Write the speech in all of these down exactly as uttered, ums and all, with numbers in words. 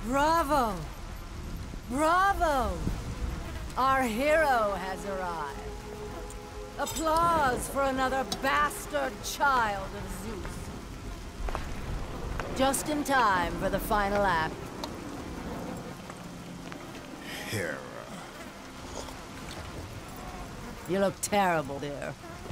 Bravo! Bravo! Our hero has arrived. Applause for another bastard child of Zeus. Just in time for the final act. Hera. You look terrible, dear.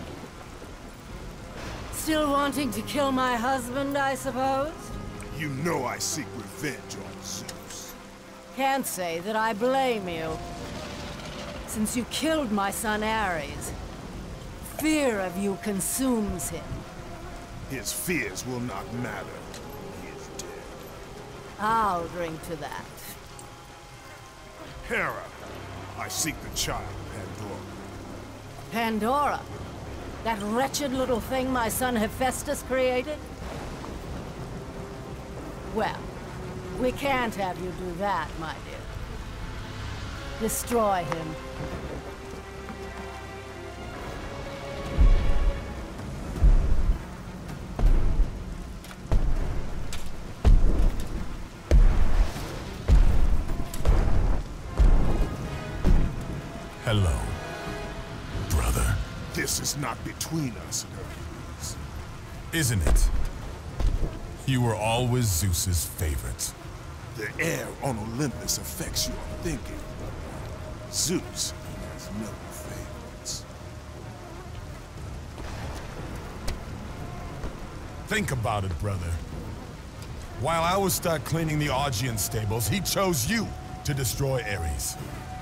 Still wanting to kill my husband, I suppose? You know I seek revenge on Zeus. Can't say that I blame you. Since you killed my son Ares, fear of you consumes him. His fears will not matter. He is dead. I'll drink to that. Hera, I seek the child, Pandora. Pandora? That wretched little thing my son Hephaestus created? Well, we can't have you do that, my dear. Destroy him. Hello, brother. This is not between us, Hercules. Isn't it? You were always Zeus's favorite. The air on Olympus affects your thinking. Zeus has no favorites. Think about it, brother. While I was stuck cleaning the Augean stables, he chose you to destroy Ares.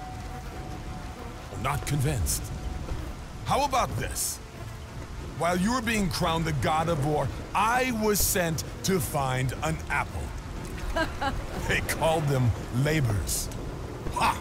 Not convinced. How about this? While you were being crowned the god of war, I was sent to find an apple. They called them labors. Ha!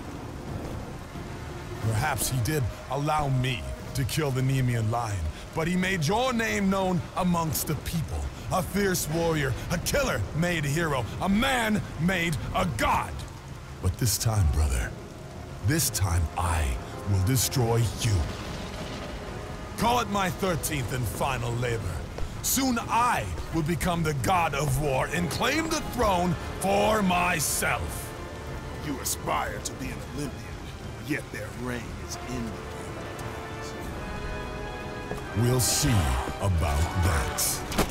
Perhaps he did allow me to kill the Nemean lion, but he made your name known amongst the people. A fierce warrior, a killer made hero, a man made a god. But this time, brother, this time I will destroy you. Call it my thirteenth and final labor. Soon I will become the god of war and claim the throne for myself. You aspire to be an Olympian, yet their reign is ending. We'll see about that.